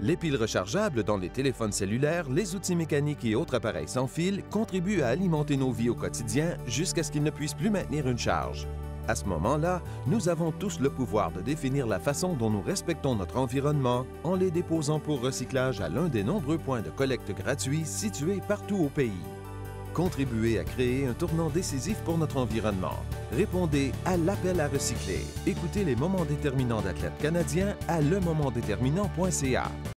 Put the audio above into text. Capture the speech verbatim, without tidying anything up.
Les piles rechargeables dans les téléphones cellulaires, les outils mécaniques et autres appareils sans fil contribuent à alimenter nos vies au quotidien jusqu'à ce qu'ils ne puissent plus maintenir une charge. À ce moment-là, nous avons tous le pouvoir de définir la façon dont nous respectons notre environnement en les déposant pour recyclage à l'un des nombreux points de collecte gratuits situés partout au pays. Contribuez à créer un tournant décisif pour notre environnement. Répondez à l'appel à recycler. Écoutez les moments déterminants d'athlètes canadiens à le moment déterminant point c a.